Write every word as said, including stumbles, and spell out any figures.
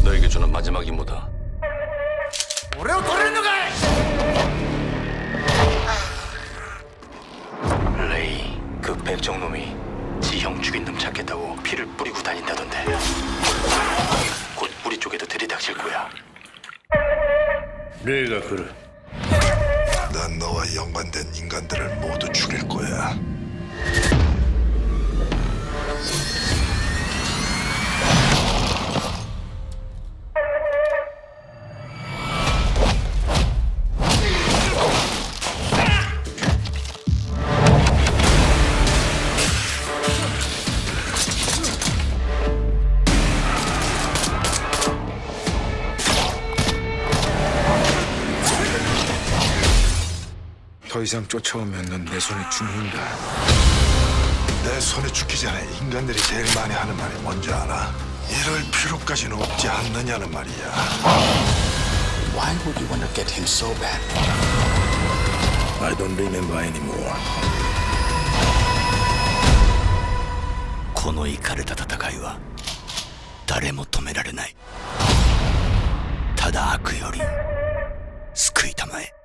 너에게 주는 마지막 임무다. 오래오 도레노가! 레이, 그 백정놈이 지형 죽인 놈 찾겠다고 피를 뿌리고 다닌다던데. 곧 우리 쪽에도 들이닥칠 거야. 내가 그래. 난 너와 연관된 인간들을 모두 죽일 거야. 더 이상 쫓아오면 넌 내 손에 죽는다. 내 손에 죽기 전에 인간들이 제일 많이 하는 말이 뭔지 알아? 이럴 필요까지는 없지 않느냐는 말이야. Why would you want to get him so bad? I don't remember anymore. このイカれた戦いは誰も止められない。ただ悪より救いたまえ。